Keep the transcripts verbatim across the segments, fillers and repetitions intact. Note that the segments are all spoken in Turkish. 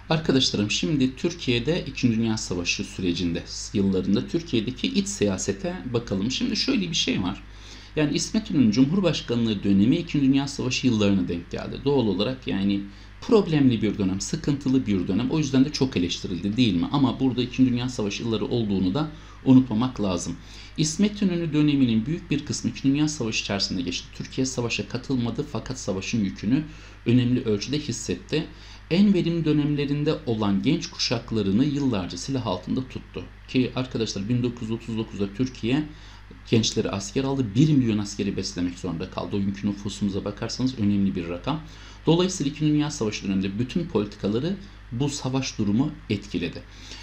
Arkadaşlarım şimdi Türkiye'de İkinci Dünya Savaşı sürecinde yıllarında Türkiye'deki iç siyasete bakalım. Şimdi şöyle bir şey var. Yani İsmet İnönü'nün Cumhurbaşkanlığı dönemi İkinci Dünya Savaşı yıllarına denk geldi. Doğal olarak yani problemli bir dönem, sıkıntılı bir dönem. O yüzden de çok eleştirildi değil mi? Ama burada İkinci Dünya Savaşı yılları olduğunu da unutmamak lazım. İsmet İnönü döneminin büyük bir kısmı İkinci Dünya Savaşı içerisinde geçti. Türkiye savaşa katılmadı fakat savaşın yükünü önemli ölçüde hissetti. En verimli dönemlerinde olan genç kuşaklarını yıllarca silah altında tuttu. Ki arkadaşlar bin dokuz yüz otuz dokuzda Türkiye gençleri asker aldı. bir milyon askeri beslemek zorunda kaldı. O günkü nüfusumuza bakarsanız önemli bir rakam. Dolayısıyla İkinci Dünya Savaşı döneminde bütün politikaları bu savaş durumu etkiledi.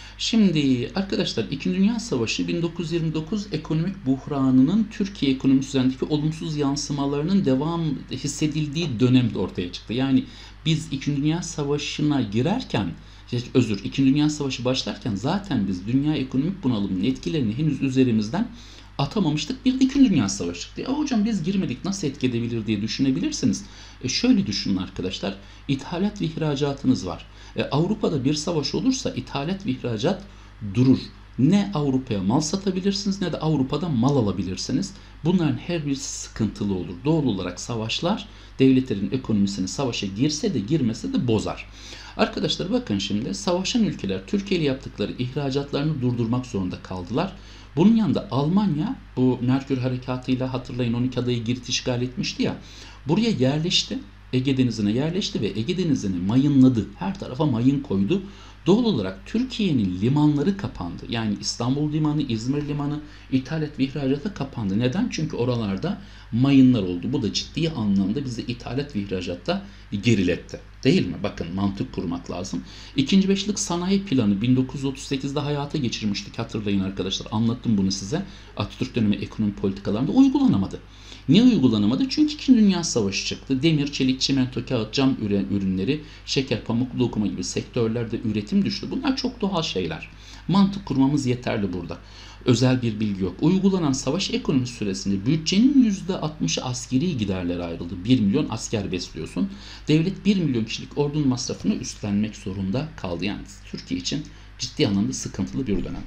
Şimdi arkadaşlar İkinci Dünya Savaşı bin dokuz yüz yirmi dokuz ekonomik buhranının Türkiye ekonomisi üzerindeki olumsuz yansımalarının devam hissedildiği dönemde ortaya çıktı. Yani biz İkinci Dünya Savaşı'na girerken özür İkinci Dünya Savaşı başlarken zaten biz dünya ekonomik bunalımının etkilerini henüz üzerimizden atamamıştık. Bir de İkinci Dünya Savaşı çıktı. Ya hocam biz girmedik nasıl etki edebilir diye düşünebilirsiniz. E şöyle düşünün arkadaşlar. İthalat ve ihracatınız var. E Avrupa'da bir savaş olursa ithalat ve ihracat durur. Ne Avrupa'ya mal satabilirsiniz ne de Avrupa'da mal alabilirsiniz. Bunların her birisi sıkıntılı olur. Doğal olarak savaşlar devletlerin ekonomisini savaşa girse de girmese de bozar. Arkadaşlar bakın şimdi savaşan ülkeler Türkiye ile yaptıkları ihracatlarını durdurmak zorunda kaldılar. Bunun yanında Almanya bu Merkür Harekatı'yla hatırlayın on iki adayı Girit işgal etmişti ya. Buraya yerleşti. Ege Denizi'ne yerleşti ve Ege Denizi'ni mayınladı. Her tarafa mayın koydu. Doğal olarak Türkiye'nin limanları kapandı. Yani İstanbul Limanı, İzmir Limanı, ithalat ve ihracata kapandı. Neden? Çünkü oralarda mayınlar oldu. Bu da ciddi anlamda bizi ithalat ve ihracatta geriletti. Değil mi? Bakın mantık kurmak lazım. İkinci Beşlik Sanayi Planı bin dokuz yüz otuz sekizde hayata geçirmiştik. Hatırlayın arkadaşlar. Anlattım bunu size. Atatürk dönemi ekonomi politikalarında uygulanamadı. Niye uygulanamadı? Çünkü İkinci Dünya Savaşı çıktı. Demir, çelik, çimento, kağıt, cam ürünleri, şeker, pamuk, dokuma gibi sektörlerde üretim düştü. Bunlar çok doğal şeyler. Mantık kurmamız yeterli burada. Özel bir bilgi yok. Uygulanan savaş ekonomisi süresinde bütçenin yüzde altmışı askeri giderlere ayrıldı. bir milyon asker besliyorsun. Devlet bir milyon kişilik ordunun masrafını üstlenmek zorunda kaldı. Yani Türkiye için ciddi anlamda sıkıntılı bir dönem.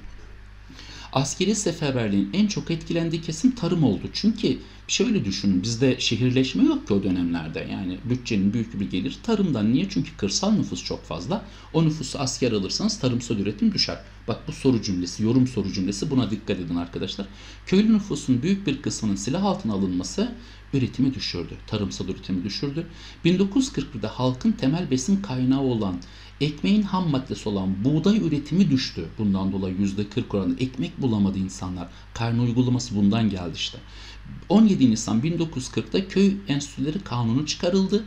Askeri seferberliğin en çok etkilendiği kesim tarım oldu. Çünkü şöyle düşünün bizde şehirleşme yok ki o dönemlerde. Yani bütçenin büyük bir geliri tarımdan. Niye? Çünkü kırsal nüfus çok fazla. O nüfusu asker alırsanız tarımsal üretim düşer. Bak bu soru cümlesi, yorum soru cümlesi buna dikkat edin arkadaşlar. Köylü nüfusun büyük bir kısmının silah altına alınması üretimi düşürdü. Tarımsal üretimi düşürdü. bin dokuz yüz kırk birde halkın temel besin kaynağı olan ekmeğin ham maddesi olan buğday üretimi düştü. Bundan dolayı yüzde kırk oranında ekmek bulamadı insanlar. Karne uygulaması bundan geldi işte. on yedi Nisan bin dokuz yüz kırkta köy enstitüleri kanunu çıkarıldı.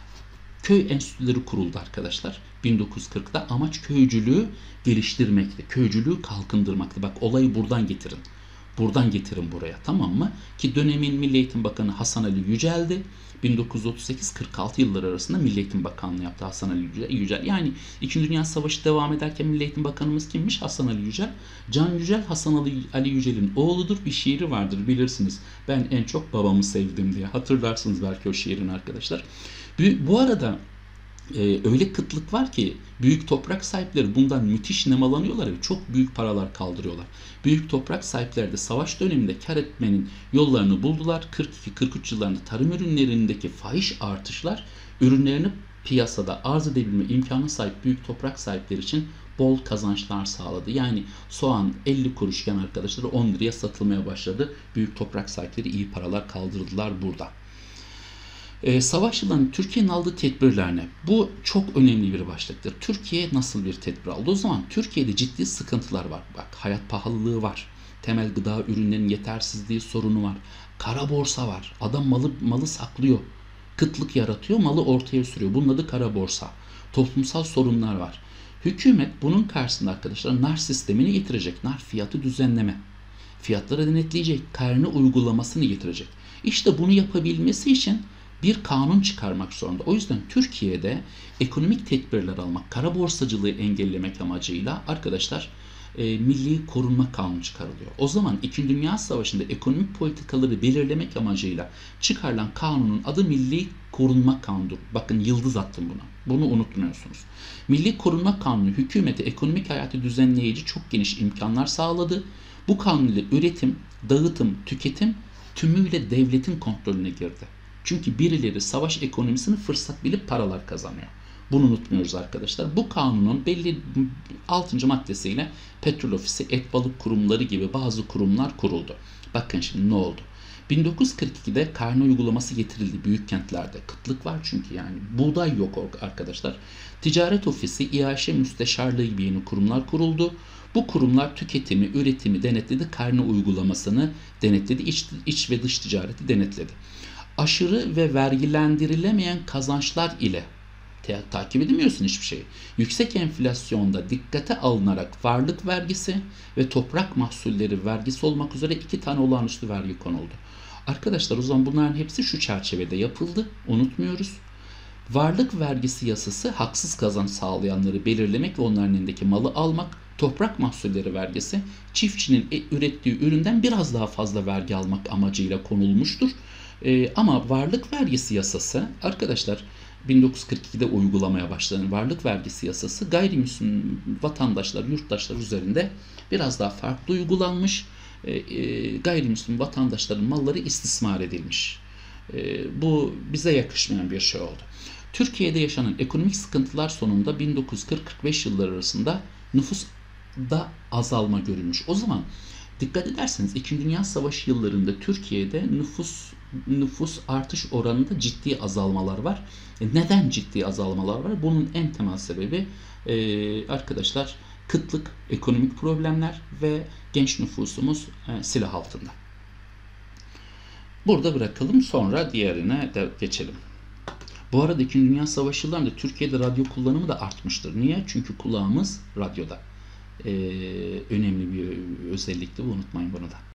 Köy enstitüleri kuruldu arkadaşlar. bin dokuz yüz kırkta amaç köycülüğü geliştirmekti. Köycülüğü kalkındırmaktı. Bak olayı buradan getirin. Buradan getirin buraya, tamam mı? Ki dönemin Milli Eğitim Bakanı Hasan Ali Yücel'di. bin dokuz yüz otuz sekiz kırk altı yılları arasında Milli Eğitim Bakanlığı yaptı Hasan Ali Yücel. Yani İkinci Dünya Savaşı devam ederken Milli Eğitim Bakanımız kimmiş? Hasan Ali Yücel. Can Yücel Hasan Ali, Ali Yücel'in oğludur. Bir şiiri vardır bilirsiniz. Ben en çok babamı sevdim diye. Hatırlarsınız belki o şiirini arkadaşlar. Bu, bu arada Ee, öyle kıtlık var ki büyük toprak sahipleri bundan müthiş nemalanıyorlar ve çok büyük paralar kaldırıyorlar. Büyük toprak sahipleri de savaş döneminde kar etmenin yollarını buldular. kırk iki kırk üç yıllarında tarım ürünlerindeki fahiş artışlar ürünlerini piyasada arz edebilme imkanı sahip büyük toprak sahipleri için bol kazançlar sağladı. Yani soğan elli kuruşken arkadaşlar on liraya satılmaya başladı. Büyük toprak sahipleri iyi paralar kaldırdılar burada. E, savaş yıllarında Türkiye'nin aldığı tedbirler ne? Bu çok önemli bir başlıktır. Türkiye nasıl bir tedbir aldı? O zaman Türkiye'de ciddi sıkıntılar var. Bak hayat pahalılığı var. Temel gıda ürünlerinin yetersizliği sorunu var. Kara borsa var. Adam malı malı saklıyor. Kıtlık yaratıyor, malı ortaya sürüyor. Bunun adı kara borsa. Toplumsal sorunlar var. Hükümet bunun karşısında arkadaşlar nar sistemini getirecek. Nar fiyatı düzenleme. Fiyatları denetleyecek. Karne uygulamasını getirecek. İşte bunu yapabilmesi için bir kanun çıkarmak zorunda. O yüzden Türkiye'de ekonomik tedbirler almak, kara borsacılığı engellemek amacıyla arkadaşlar e, Milli Korunma Kanunu çıkarılıyor. O zaman İkinci Dünya Savaşı'nda ekonomik politikaları belirlemek amacıyla çıkarılan kanunun adı Milli Korunma Kanunu'dur. Bakın yıldız attım buna. Bunu unutmuyorsunuz. Milli Korunma Kanunu hükümete ekonomik hayatı düzenleyici çok geniş imkanlar sağladı. Bu kanun ile üretim, dağıtım, tüketim tümüyle devletin kontrolüne girdi. Çünkü birileri savaş ekonomisini fırsat bilip paralar kazanıyor. Bunu unutmuyoruz arkadaşlar. Bu kanunun belli altıncı maddesiyle petrol ofisi, et balık kurumları gibi bazı kurumlar kuruldu. Bakın şimdi ne oldu? bin dokuz yüz kırk ikide karne uygulaması getirildi büyük kentlerde. Kıtlık var çünkü yani. Buğday yok arkadaşlar. Ticaret ofisi, İAŞ müsteşarlığı gibi yeni kurumlar kuruldu. Bu kurumlar tüketimi, üretimi denetledi, karne uygulamasını denetledi, iç, iç ve dış ticareti denetledi. Aşırı ve vergilendirilemeyen kazançlar ile te- takip edemiyorsun hiçbir şeyi. Yüksek enflasyonda dikkate alınarak varlık vergisi ve toprak mahsulleri vergisi olmak üzere iki tane olağanüstü vergi konuldu. Arkadaşlar o zaman bunların hepsi şu çerçevede yapıldı. Unutmuyoruz. Varlık vergisi yasası haksız kazanç sağlayanları belirlemek ve onların elindeki malı almak. Toprak mahsulleri vergisi çiftçinin ürettiği üründen biraz daha fazla vergi almak amacıyla konulmuştur. Ee, ama varlık vergisi yasası arkadaşlar bin dokuz yüz kırk ikide uygulamaya başlanan varlık vergisi yasası gayrimüslim vatandaşlar, yurttaşlar üzerinde biraz daha farklı uygulanmış. E, e, gayrimüslim vatandaşların malları istismar edilmiş. E, bu bize yakışmayan bir şey oldu. Türkiye'de yaşanan ekonomik sıkıntılar sonunda bin dokuz yüz kırk kırk beş yılları arasında nüfusta azalma görülmüş. O zaman dikkat ederseniz İkinci Dünya Savaşı yıllarında Türkiye'de nüfus nüfus artış oranında ciddi azalmalar var. E neden ciddi azalmalar var? Bunun en temel sebebi e, arkadaşlar kıtlık, ekonomik problemler ve genç nüfusumuz e, silah altında. Burada bırakalım, sonra diğerine de geçelim. Bu arada İkinci Dünya Savaşı yıllarında Türkiye'de radyo kullanımı da artmıştır. Niye? Çünkü kulağımız radyoda. Ee, önemli bir özellikti bu, unutmayın bunu da.